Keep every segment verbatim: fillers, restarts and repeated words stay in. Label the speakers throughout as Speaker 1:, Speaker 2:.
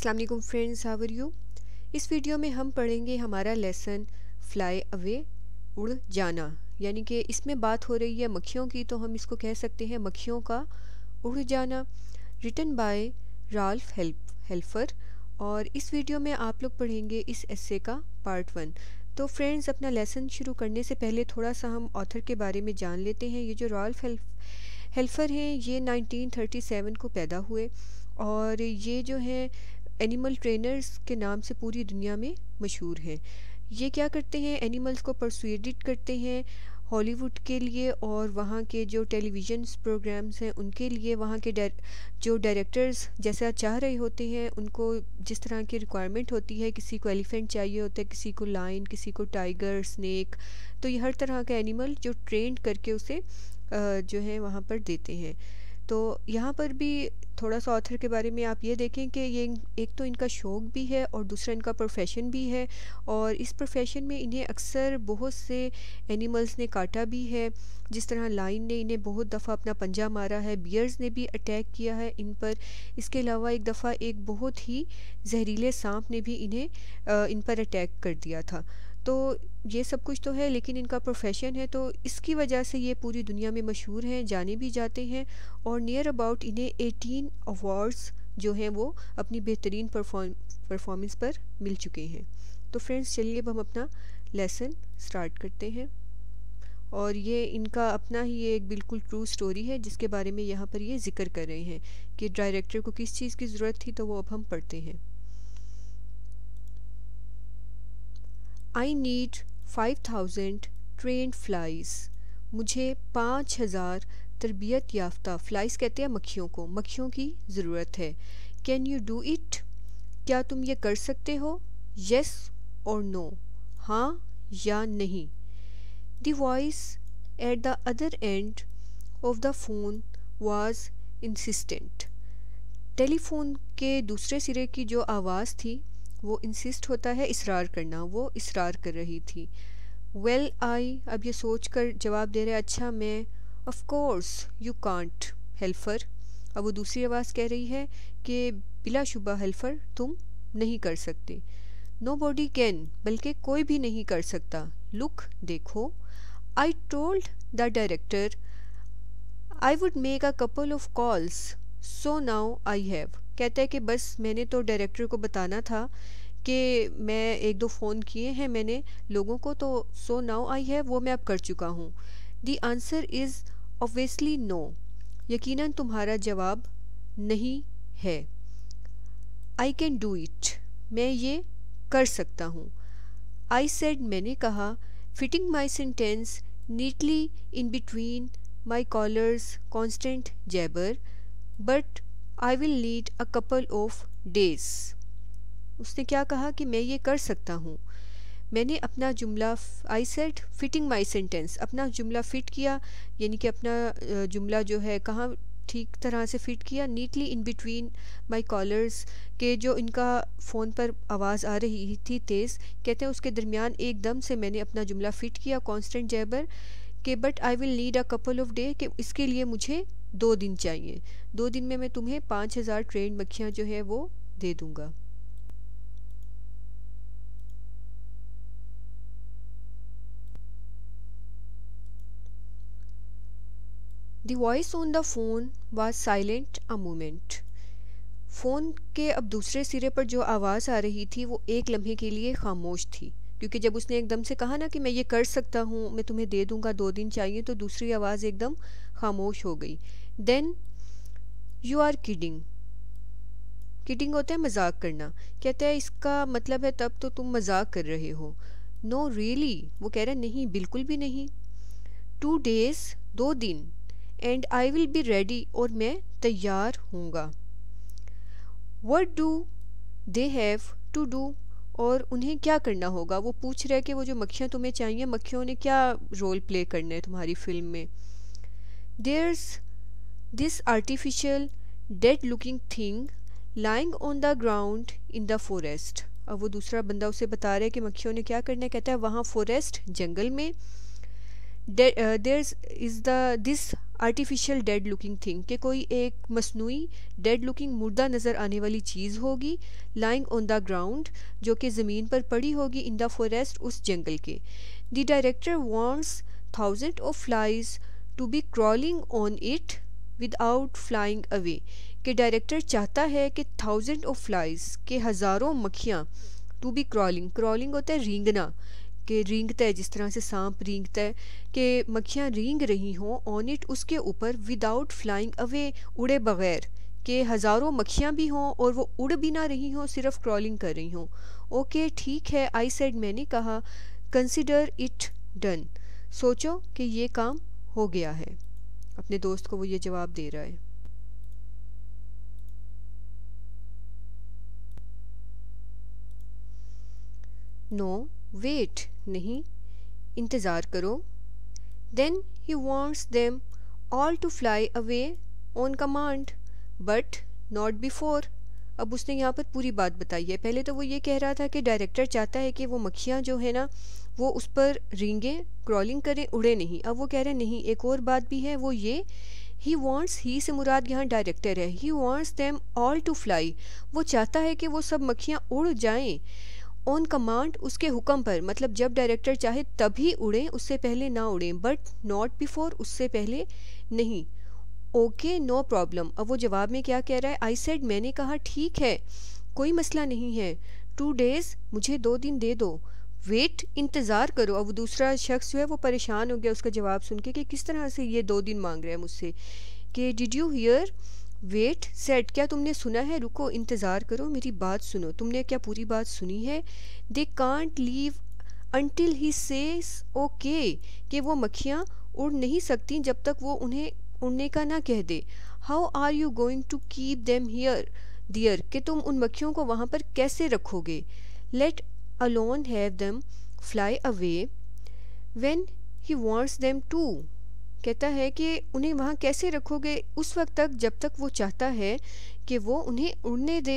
Speaker 1: अस्सलाम वालेकुम friends, how are you. इस वीडियो में हम पढ़ेंगे हमारा लेसन फ्लाई अवे, उड़ जाना। यानी कि इसमें बात हो रही है मक्खियों की, तो हम इसको कह सकते हैं मक्खियों का उड़ जाना। Written by Ralph Helfer. और इस वीडियो में आप लोग पढ़ेंगे इस एस्से का पार्ट वन। तो फ्रेंड्स, अपना लेसन शुरू करने से पहले थोड़ा सा हम ऑथर के बारे में जान लेते हैं। ये जो राल्फ हेल्फर हैं, ये नाइनटीन थर्टी सेवन को पैदा हुए और ये जो है एनिमल ट्रेनर्स के नाम से पूरी दुनिया में मशहूर हैं। ये क्या करते हैं, एनिमल्स को परसुएडेड करते हैं हॉलीवुड के लिए और वहाँ के जो टेलीविज़न प्रोग्राम्स हैं उनके लिए। वहाँ के जो डायरेक्टर्स जैसा चाह रहे होते हैं, उनको जिस तरह की रिक्वायरमेंट होती है, किसी को एलिफेंट चाहिए होता है, किसी को लाइन, किसी को टाइगर, स्नेक, तो ये हर तरह का एनिमल जो ट्रेंड करके उसे जो है वहाँ पर देते हैं। तो यहाँ पर भी थोड़ा सा ऑथर के बारे में आप ये देखें कि ये एक तो इनका शौक़ भी है और दूसरा इनका प्रोफेशन भी है। और इस प्रोफेशन में इन्हें अक्सर बहुत से एनिमल्स ने काटा भी है। जिस तरह लाइन ने इन्हें बहुत दफ़ा अपना पंजा मारा है, बियर्स ने भी अटैक किया है इन पर। इसके अलावा एक दफ़ा एक बहुत ही जहरीले सांप ने भी इन्हें इन पर अटैक कर दिया था। तो ये सब कुछ तो है, लेकिन इनका प्रोफेशन है, तो इसकी वजह से ये पूरी दुनिया में मशहूर हैं, जाने भी जाते हैं। और नियर अबाउट इन्हें एटीन अवार्ड्स जो हैं वो अपनी बेहतरीन परफॉर्म परफॉर्मेंस पर मिल चुके हैं। तो फ्रेंड्स, चलिए अब हम अपना लेसन स्टार्ट करते हैं। और ये इनका अपना ही एक बिल्कुल ट्रू स्टोरी है जिसके बारे में यहाँ पर ये जिक्र कर रहे हैं कि डायरेक्टर को किस चीज़ की ज़रूरत थी, तो वो अब हम पढ़ते हैं। I need five thousand trained flies. मुझे पाँच हज़ार तरबियत याफ्ता, फ्लाइज कहते हैं मक्खियों को, मक्खियों की ज़रूरत है। Can you do it? क्या तुम ये कर सकते हो? येस और नो, हाँ या नहीं। The voice at the other end of the phone was insistent. Telephone के दूसरे सिरे की जो आवाज़ थी वो इंसिस्ट होता है इसरार करना, वो इसरार कर रही थी। वेल आई, अब ये सोच कर जवाब दे रहा है, अच्छा मैं। Of course you can't Helfer. अब वो दूसरी आवाज़ कह रही है कि बिलाशुबा हेल्फर, तुम नहीं कर सकते। नो बॉडी कैन, बल्कि कोई भी नहीं कर सकता। लुक, देखो। I told the director I would make a couple of calls, so now I have. कहता है कि बस मैंने तो डायरेक्टर को बताना था कि मैं एक दो फ़ोन किए हैं मैंने लोगों को, तो सो नाउ आई हैव, वो मैं अब कर चुका हूँ। The answer is obviously no. यकीनन तुम्हारा जवाब नहीं है। आई कैन डू इट, मैं ये कर सकता हूँ। आई सेड, मैंने कहा, fitting my sentence neatly in between my callers constant jabber, but I will need a couple of days. उसने क्या कहा कि मैं ये कर सकता हूँ। मैंने अपना जुमला, I said fitting my sentence, अपना जुमला फ़िट किया, यानी कि अपना जुमला जो है कहाँ ठीक तरह से फ़िट किया। Neatly in between my callers के जो इनका फ़ोन पर आवाज़ आ रही थी तेज़, कहते हैं उसके दरमियान एकदम से मैंने अपना जुमला फ़िट किया कॉन्स्टेंट जैबर के, but I will need a couple of day, कि इसके लिए मुझे दो दिन चाहिए। दो दिन में मैं तुम्हें पाँच हज़ार ट्रेंड मक्खियाँ जो है वो दे दूँगा। The voice on the phone was silent a moment. Phone के अब दूसरे सिरे पर जो आवाज़ आ रही थी वो एक लम्हे के लिए खामोश थी, क्योंकि जब उसने एकदम से कहा ना कि मैं ये कर सकता हूँ, मैं तुम्हें दे दूँगा, दो दिन चाहिए, तो दूसरी आवाज़ एकदम खामोश हो गई। Then you are kidding. Kidding होता है मजाक करना। कहता है इसका मतलब है तब तो तुम मजाक कर रहे हो। नो रियली, वो कह रहा है नहीं, बिल्कुल भी नहीं। टू डेज, दो दिन। And I will be ready, और मैं तैयार हूँगा। What do they have to do, और उन्हें क्या करना होगा। वो पूछ रहे कि वो जो मक्खियाँ तुम्हें चाहिए, मक्खियों ने क्या रोल प्ले करना है तुम्हारी फिल्म में। There's this artificial dead looking thing lying on the ground in the forest. अब वो दूसरा बंदा उसे बता रहा है कि मक्खियों ने क्या करना है। कहता है वहाँ फॉरेस्ट, जंगल में। There is the this artificial dead looking thing, कि कोई एक मसनूई डेड लुकिंग मुर्दा नज़र आने वाली चीज़ होगी, लाइंग ऑन द ग्राउंड, जो कि ज़मीन पर पड़ी होगी, इन द फॉरेस्ट, उस जंगल के। The director wants thousand of flies to be crawling on it without flying away, कि डायरेक्टर चाहता है कि थाउजेंड ऑफ फ्लाइज, के हज़ारों मक्खियाँ, टू बी क्रॉलिंग, क्रॉलिंग होता है रेंगना, कि रेंगता है जिस तरह से सांप रेंगता है, कि मक्खियाँ रेंग रही हों ऑन इट, उसके ऊपर, विदाउट फ्लाइंग अवे, उड़े बगैर, कि हज़ारों मक्खियाँ भी हों और वो उड़ भी ना रही हों, सिर्फ क्रॉलिंग कर रही हों। ओके ठीक है, आई सेड, मैंने कहा, कंसिडर इट डन, सोचो कि ये काम हो गया है। अपने दोस्त को वो ये जवाब दे रहा है। नो वेट, नहीं, इंतज़ार करो। Then he wants them all to fly away on command, but not before. अब उसने यहाँ पर पूरी बात बताई है। पहले तो वो ये कह रहा था कि डायरेक्टर चाहता है कि वो मक्खियाँ जो है ना वो उस पर रेंगें, क्रॉलिंग करें, उड़े नहीं। अब वो कह रहे हैं नहीं, एक और बात भी है, वो ये, ही वॉन्ट्स, ही से मुराद यहाँ डायरेक्टर है, he wants them all to fly, वो चाहता है कि वो सब मक्खियाँ उड़ जाएं, ऑन कमांड, उसके हुक्म पर, मतलब जब डायरेक्टर चाहे तभी उड़ें, उससे पहले ना उड़ें, बट नॉट बिफोर, उससे पहले नहीं। Okay no problem. अब वो जवाब में क्या कह रहा है, आई सेड, मैंने कहा ठीक है, कोई मसला नहीं है, टू डेज़, मुझे दो दिन दे दो, वेट, इंतज़ार करो। अब दूसरा शख्स जो है वो परेशान हो गया उसका जवाब सुन के कि किस तरह से ये दो दिन मांग रहा है मुझसे, कि did you hear, wait set, क्या तुमने सुना है, रुको, इंतज़ार करो, मेरी बात सुनो, तुमने क्या पूरी बात सुनी है। They can't leave until he says okay, कि वो मक्खियाँ उड़ नहीं सकती जब तक वो उन्हें उड़ने का ना कह दे। How are you going to keep them here there, कि तुम उन मक्खियों को वहाँ पर कैसे रखोगे। Let alone have them fly away when he wants them to, कहता है कि उन्हें वहाँ कैसे रखोगे उस वक्त तक जब तक वो चाहता है कि वो उन्हें उड़ने दे।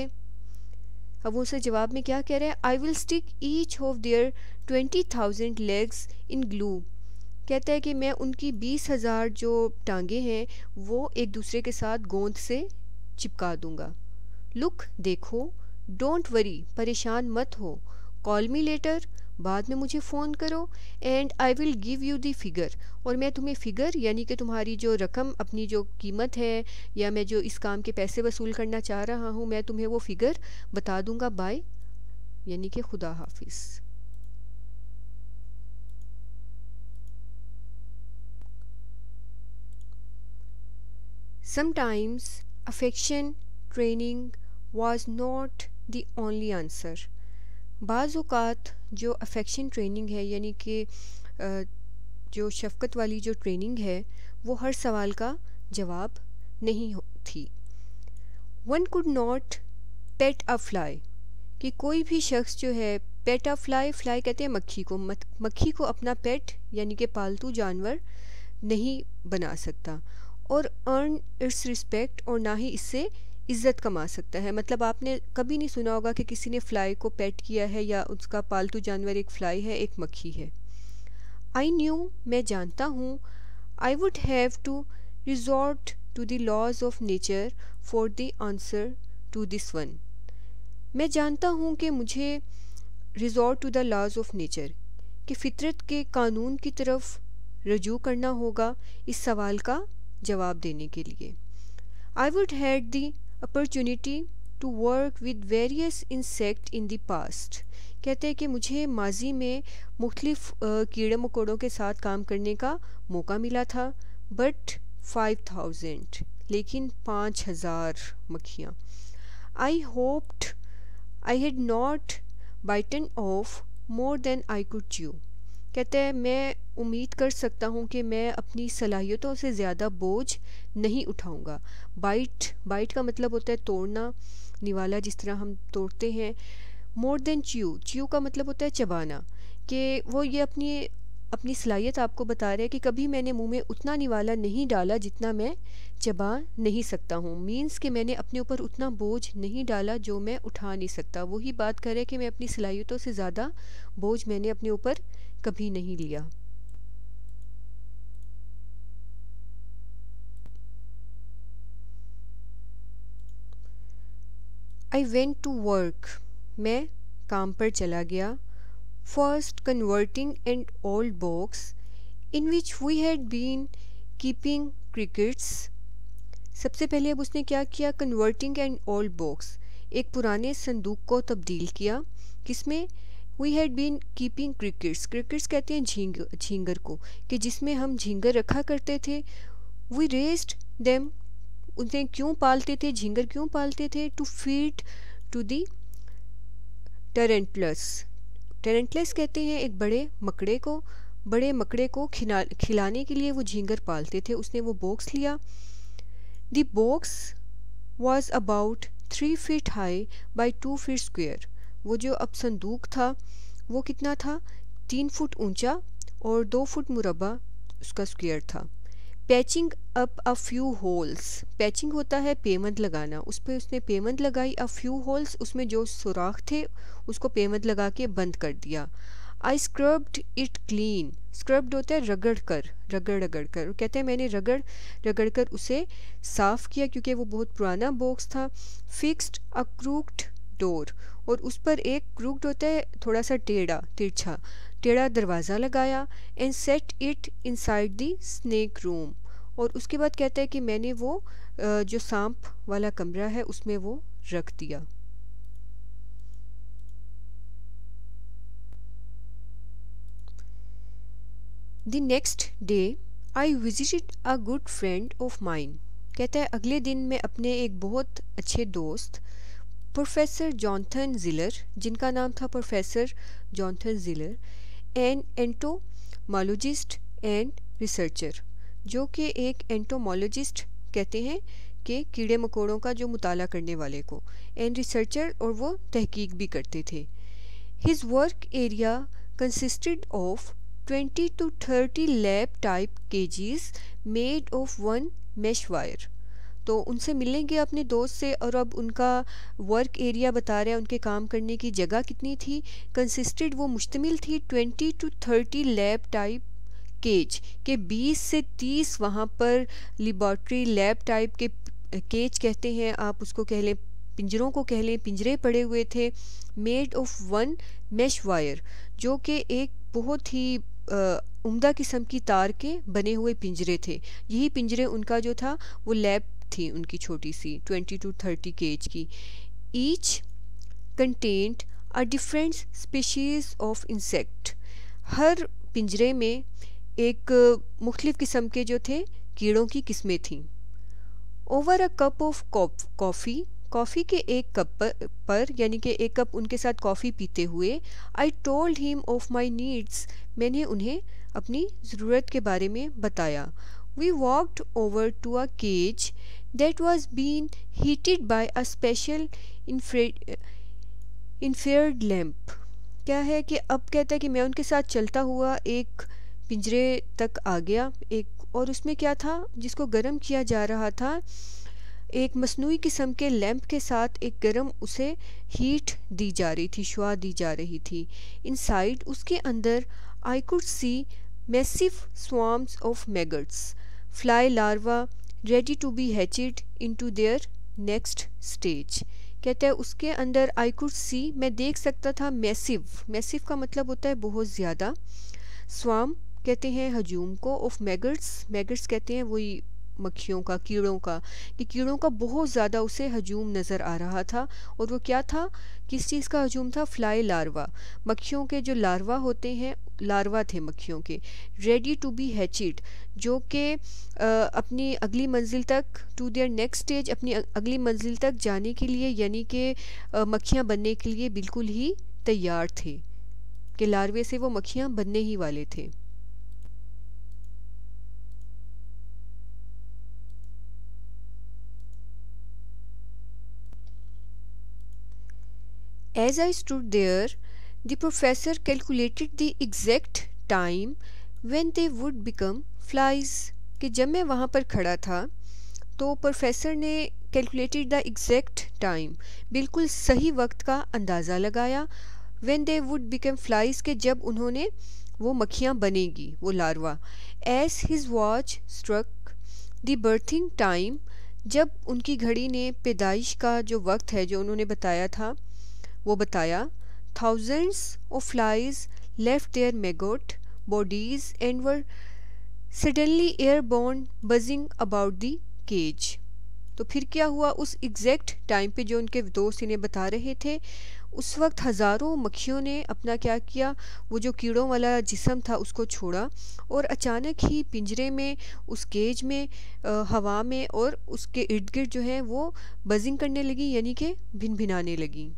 Speaker 1: अब वो उसे जवाब में क्या कह रहा है, I will stick each of their twenty thousand legs in glue, कहता है कि मैं उनकी बीस हज़ार जो टांगे हैं वो एक दूसरे के साथ गोंद से चिपका दूंगा। लुक, देखो, डोंट वरी, परेशान मत हो, कॉल मी लेटर, बाद में मुझे फ़ोन करो, and I will give you the figure, और मैं तुम्हें फ़िगर, यानी कि तुम्हारी जो रकम, अपनी जो कीमत है, या मैं जो इस काम के पैसे वसूल करना चाह रहा हूँ, मैं तुम्हें वो फ़िगर बता दूंगा, बाय, यानी कि खुदा हाफिज़। Sometimes affection training was not the only answer. बाज़ औक़ात जो अफेक्शन ट्रेनिंग है, यानी कि जो शफ़क़त वाली जो ट्रेनिंग है, वो हर सवाल का जवाब नहीं थी। One could not pet a fly, कि कोई भी शख्स जो है, पेट अ फ्लाई, फ्लाई कहते हैं मक्खी को, मक्खी को अपना पेट यानी कि पालतू जानवर नहीं बना सकता, और अर्न इट्स रिस्पेक्ट, और ना ही इससे इज़्ज़त कमा सकता है। मतलब आपने कभी नहीं सुना होगा कि किसी ने फ़्लाई को पेट किया है, या उसका पालतू जानवर एक फ़्लाई है, एक मक्खी है। आई न्यू, मैं जानता हूँ, I would have to resort to the laws of nature for the answer to this one, मैं जानता हूँ कि मुझे resort to the laws of nature, कि फ़ितरत के कानून की तरफ रजू करना होगा इस सवाल का जवाब देने के लिए। I would had the opportunity to work with various insect in the past, कहते हैं कि मुझे माजी में मुख्तलिफ कीड़े मकोड़ों के साथ काम करने का मौका मिला था, बट फाइव थाउजेंड, लेकिन पाँच हज़ार मक्खियाँ। I hoped I had not bitten off more than I could chew, कहते हैं मैं उम्मीद कर सकता हूँ कि मैं अपनी सलाहियतों से ज़्यादा बोझ नहीं उठाऊँगा। बाइट, बाइट का मतलब होता है तोड़ना, निवाला जिस तरह हम तोड़ते हैं। मोर देन च्यू, च्यू का मतलब होता है चबाना, कि वो ये अपनी अपनी सलाहियत आपको बता रहे हैं कि कभी मैंने मुंह में उतना निवाला नहीं डाला जितना मैं चबा नहीं सकता हूँ। मीन्स कि मैंने अपने ऊपर उतना बोझ नहीं डाला जो मैं उठा नहीं सकता। वही बात करे कि मैं अपनी सलाहियतों से ज़्यादा बोझ मैंने अपने ऊपर कभी नहीं लिया। आई वेंट टू वर्क, मैं काम पर चला गया। First converting an old box in which we had been keeping crickets. सबसे पहले अब उसने क्या किया, कन्वर्टिंग एन ओल्ड बॉक्स, एक पुराने संदूक को तब्दील किया। किसमें, we had been keeping crickets, crickets कहते हैं झींग झींगर को, कि जिसमें हम झींगर रखा करते थे। वी रेस्ड देम, उन्हें क्यों पालते थे, झींगर क्यों पालते थे, to feed to the tarantulas. Tarantulas कहते हैं एक बड़े मकड़े को, बड़े मकड़े को खिला खिलाने के लिए वो झींगर पालते थे। उसने वो बॉक्स लिया। The box was about three feet high by two feet square. वो जो अब संदूक था वो कितना था, तीन फुट ऊंचा और दो फुट मुरब्बा उसका स्क्वेयर था। Patching up a few holes, patching होता है पेमंद लगाना, उस पर उसने पेमंद लगाई। अ फ्यू होल्स, उसमें जो सुराख थे उसको पेमंद लगा के बंद कर दिया। I scrubbed it clean, scrubbed होता है रगड़ कर, रगड़ रगड़ कर, कहते हैं मैंने रगड़ रगड़ कर उसे साफ़ किया क्योंकि वो बहुत पुराना बॉक्स था। फिक्स्ड अ क्रूक्ड डोर, और उस पर एक क्रूक्ड होता है थोड़ा सा टेढ़ा तिरछा टेढ़ा दरवाज़ा लगाया। And set it inside the snake room, और उसके बाद कहता है कि मैंने वो जो सांप वाला कमरा है उसमें वो रख दिया। The next day I visited a good friend of mine, कहता है अगले दिन मैं अपने एक बहुत अच्छे दोस्त प्रोफेसर जॉनथन जिलर, जिनका नाम था professor Jonathan Zeller, an entomologist and researcher, जो कि एक एंटोमोलॉजिस्ट कहते हैं कि कीड़े मकोड़ों का जो मुताला करने वाले को, एंड रिसर्चर, और वो तहकीक भी करते थे। His work area consisted of twenty to thirty lab type cages made of one mesh wire. तो उनसे मिलेंगे अपने दोस्त से, और अब उनका वर्क एरिया बता रहे हैं, उनके काम करने की जगह कितनी थी। कंसिस्टेड, वो मुश्तमिल थी twenty to thirty lab type cage के बीस से तीस वहाँ पर लेबॉर्ट्री लैब टाइप के केज कहते हैं, आप उसको कह लें पिंजरों को कह लें, पिंजरे पड़े हुए थे। Made of one mesh wire, जो कि एक बहुत ही उम्दा किस्म की तार के बने हुए पिंजरे थे। यही पिंजरे उनका जो था वो लैब थी उनकी छोटी सी ट्वेंटी टू थर्टी केज की। Each content a different species of insect, हर पिंजरे में एक मुख्तलिफ किस्म के जो थे कीड़ों की किस्में थीं। Over a cup of coffee, coffee के एक कप पर, पर यानी कि एक कप उनके साथ कॉफ़ी पीते हुए, I told him of my needs, मैंने उन्हें अपनी ज़रूरत के बारे में बताया। We walked over to a cage that was been heated by a special infrared lamp. क्या है कि अब कहता है कि मैं उनके साथ चलता हुआ एक पिंजरे तक आ गया, एक, और उसमें क्या था जिसको गर्म किया जा रहा था, एक मसनूई किस्म के लैंप के साथ एक गर्म उसे हीट दी जा रही थी, शुआ दी जा रही थी। इनसाइड, उसके अंदर, I could see massive swarms of maggots, fly larva ready to be hatched into their next stage. कहता है उसके अंदर आई कुड सी, मैं देख सकता था, मैसिव, मैसिव का मतलब होता है बहुत ज़्यादा, स्वार्म कहते हैं हजूम को, ऑफ मैगट्स, मैगट्स कहते हैं वही मक्खियों का, कीड़ों का, कि कीड़ों का बहुत ज़्यादा उसे हजूम नज़र आ रहा था। और वो क्या था, किस चीज़ का हजूम था, फ्लाई लार्वा, मक्खियों के जो लार्वा होते हैं, लार्वा थे मक्खियों के। रेडी टू बी हैचेड, जो कि अपनी अगली मंजिल तक, टू देयर नेक्स्ट स्टेज, अपनी अगली मंजिल तक जाने के लिए, यानी कि मक्खियाँ बनने के लिए बिल्कुल ही तैयार थे, कि लार्वे से वो मक्खियाँ बनने ही वाले थे। As I stood there, the professor calculated the exact time when they would become flies. कि जब मैं वहाँ पर खड़ा था तो प्रोफेसर ने कैलकुलेटेड द एग्जैक्ट टाइम, बिल्कुल सही वक्त का अंदाज़ा लगाया, when they would become flies, के जब उन्होंने वो मक्खियाँ बनेगी, वो larva. As his watch struck the birthing time, जब उनकी घड़ी ने पैदाइश का जो वक्त है जो उन्होंने बताया था वो बताया, thousands of flies left their maggot bodies and were suddenly airborne buzzing about the cage। तो फिर क्या हुआ, उस एग्जैक्ट टाइम पे जो उनके दोस्त इन्हें बता रहे थे, उस वक्त हज़ारों मक्खियों ने अपना क्या किया, वो जो कीड़ों वाला जिस्म था उसको छोड़ा और अचानक ही पिंजरे में, उस केज में, आ, हवा में और उसके इर्द गिर्द जो है वो बजिंग करने लगी, यानी कि भिन भिनाने लगी।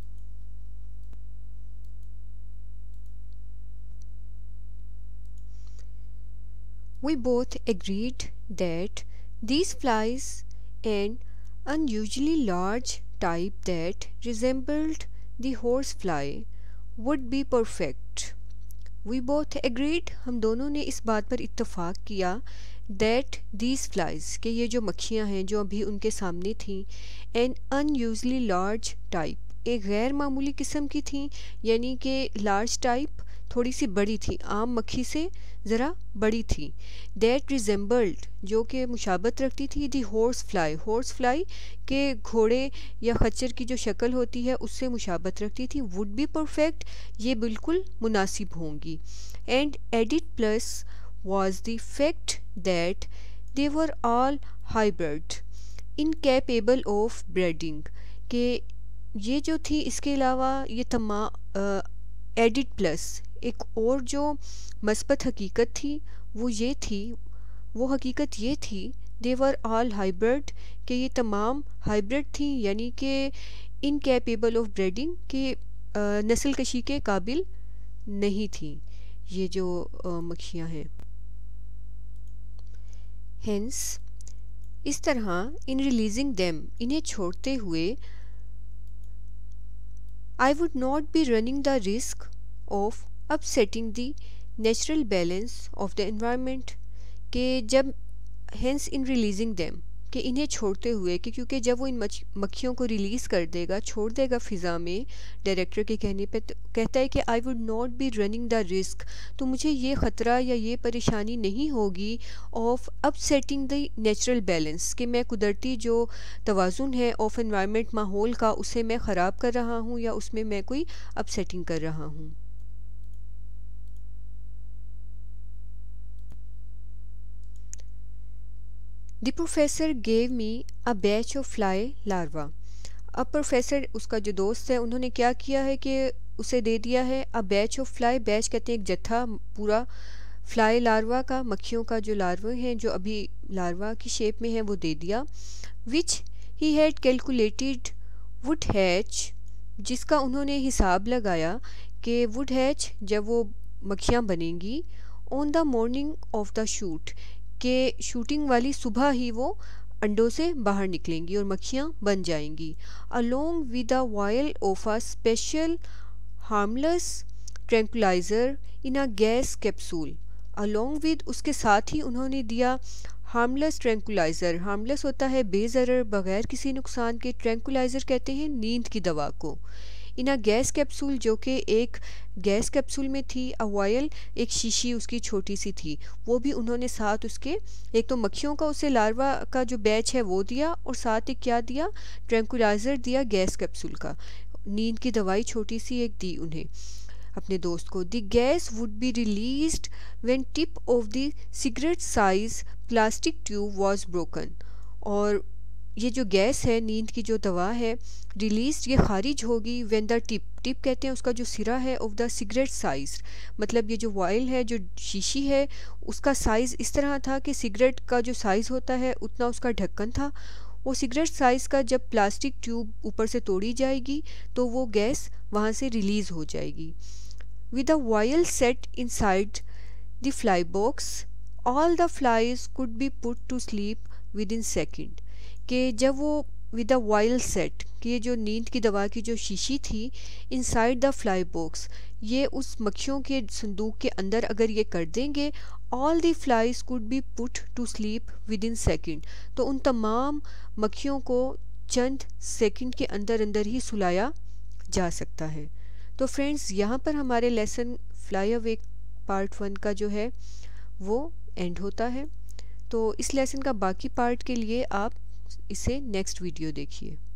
Speaker 1: We both agreed that these flies, an unusually large type that resembled the horsefly, would be perfect। We both agreed, हम दोनों ने इस बात पर इत्तफाक किया, that these flies, कि ये जो मक्खियाँ हैं जो अभी उनके सामने थीं, an unusually large type, एक गैर मामूली किस्म की थीं, यानी कि लार्ज टाइप, थोड़ी सी बड़ी थी, आम मक्खी से ज़रा बड़ी थी। दैट रिजेंबल्ड, जो कि मुशाबत रखती थी, the horse fly, horse fly के घोड़े या खच्चर की जो शक्ल होती है उससे मुशाबत रखती थी। वुड बी परफेक्ट, ये बिल्कुल मुनासिब होंगी। An added plus was the fact that they were all hybrid, incapable of breeding, कि ये जो थी, इसके अलावा ये तमाम एडिट प्लस एक और जो मस्बत हकीकत थी वो ये थी, वो हकीकत ये थी, दे वर ऑल हाइब्रिड, कि ये तमाम हाइब्रिड थी, यानी कि इनकेपेबल ऑफ ब्रीडिंग, कि नस्ल कशी के काबिल नहीं थी ये जो मक्खियाँ हैं। हेंस, इस तरह इन रिलीजिंग देम, इन्हें छोड़ते हुए, I would not be running the risk of upsetting the natural balance of the environment, कि जब हेंस इन रिलीजिंग देम, कि इन्हें छोड़ते हुए, कि क्योंकि जब वो इन मक्खियों को रिलीज़ कर देगा, छोड़ देगा फ़िज़ा में डायरेक्टर के कहने पे, तो कहता है कि I would not be running the risk, तो मुझे ये ख़तरा या ये परेशानी नहीं होगी of upsetting the natural balance, कि मैं कुदरती जो तवाज़ुन है ऑफ एनवायरनमेंट, माहौल का, उसे मैं ख़राब कर रहा हूँ या उसमें मैं कोई अपसेटिंग कर रहा हूँ। The professor gave me a batch of fly larva। अब प्रोफेसर, उसका जो दोस्त है, उन्होंने क्या किया है कि उसे दे दिया है a batch of fly, batch कहते हैं एक जत्था पूरा फ्लाई लार्वा का, मक्खियों का जो लार्वा हैं जो अभी लार्वा की शेप में है, वो दे दिया। which he had calculated would hatch, जिसका उन्होंने हिसाब लगाया कि would hatch, जब वो मक्खियाँ बनेंगी, on the morning of the shoot, के शूटिंग वाली सुबह ही वो अंडों से बाहर निकलेंगी और मक्खियाँ बन जाएंगी। Along with a vial of a special harmless tranquilliser in a gas capsule. Along with, उसके साथ ही उन्होंने दिया हार्मलेस ट्रैंकुलाइज़र। हार्मलेस होता है बेज़रर, बग़ैर किसी नुकसान के। ट्रैंकुलाइज़र कहते हैं नींद की दवा को। इन अ गैस कैप्सूल, जो कि एक गैस कैप्सूल में थी। अ वायल, एक शीशी उसकी छोटी सी थी, वो भी उन्होंने साथ उसके, एक तो मक्खियों का उसे लार्वा का जो बैच है वो दिया, और साथ एक क्या दिया, ट्रैंकुलाइज़र दिया गैस कैप्सूल का। नींद की दवाई छोटी सी एक दी उन्हें, अपने दोस्त को। The gas would be released when tip of the cigarette size plastic tube was broken. और ये जो गैस है, नींद की जो दवा है, रिलीज, ये खारिज होगी व्हेन द टिप, टिप कहते हैं उसका जो सिरा है, ऑफ द सिगरेट साइज़, मतलब ये जो वायल है, जो शीशी है, उसका साइज़ इस तरह था कि सिगरेट का जो साइज़ होता है उतना उसका ढक्कन था। वो सिगरेट साइज़ का जब प्लास्टिक ट्यूब ऊपर से तोड़ी जाएगी तो वो गैस वहाँ से रिलीज़ हो जाएगी। With a vial set inside the fly box, all the flies could be put to sleep within second, कि जब वो विद अ वायल सेट, कि ये जो नींद की दवा की जो शीशी थी, इनसाइड द फ्लाई बॉक्स, ये उस मक्खियों के संदूक के अंदर अगर ये कर देंगे, all the flies could be put to sleep within second, तो उन तमाम मक्खियों को चंद सेकंड के अंदर अंदर ही सुलाया जा सकता है। तो फ्रेंड्स, यहाँ पर हमारे lesson fly away part one का जो है वो एंड होता है। तो इस लेसन का बाकी पार्ट के लिए आप इसे नेक्स्ट वीडियो देखिए।